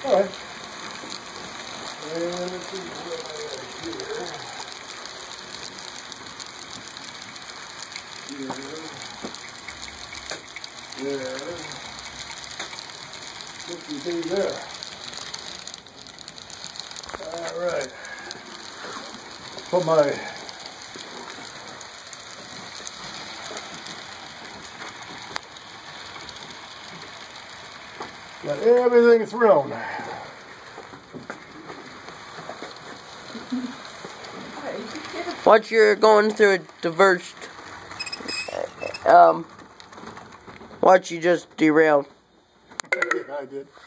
Alright. And let's see what I got here. There. 50 there. Alright. Put my got everything thrown. Watch, you're going through a diverged. Watch, you just derailed. Yeah, I did.